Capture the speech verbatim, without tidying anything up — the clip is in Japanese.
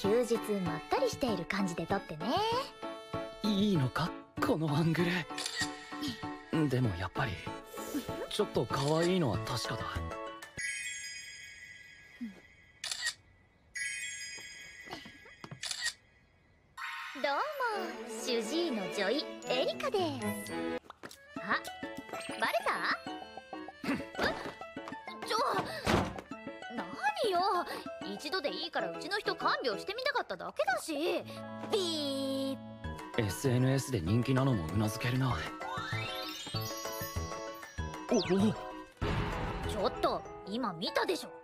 休日まったりしている感じで撮ってね。 いいのかこのアングル。でもやっぱりちょっと可愛いのは確かだ。 どうも、主治医の女医エリカです。あ、バレた？ちょ、何よ、一度でいいからうちの人看病してみたかっただけだし。ピー。 エスエヌエス で人気なのもうなずけるな。おお、 ちょっと今見たでしょ。